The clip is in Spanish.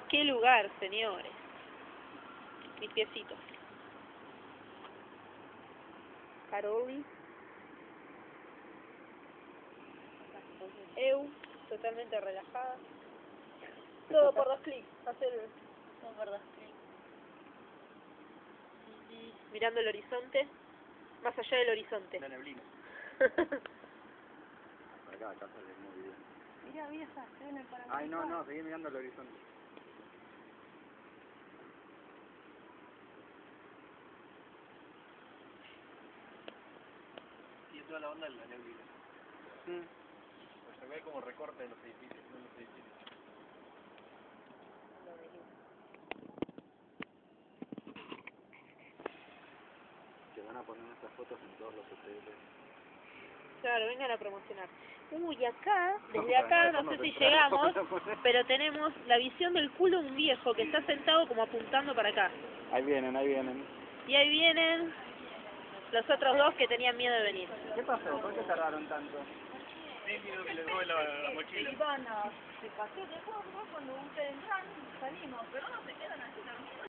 Qué lugar, señores. Mis piecitos. Caroli. Eu, totalmente relajada. Todo por 2 clics. Hacer todo por 2 clics. Mirando el horizonte. Más allá del horizonte. La neblina. Acá sale muy bien. Mira esa escena para Ay, no, seguí mirando el horizonte. Sí, toda la onda de la neblina. Pues se ve como recorte en los edificios, Se van a poner estas fotos en todos los hoteles. Claro, vengan a promocionar. Uy, acá, desde acá, no sé si llegamos, pero tenemos la visión del culo de un viejo que está sentado como apuntando para acá. Ahí vienen. Y ahí vienen los otros dos que tenían miedo de venir. ¿Qué pasó? ¿Por qué tardaron tanto? Sí, miedo que les robe la mochila. Se pasó después cuando ustedes entran, salimos, pero no se quedan así dormidos.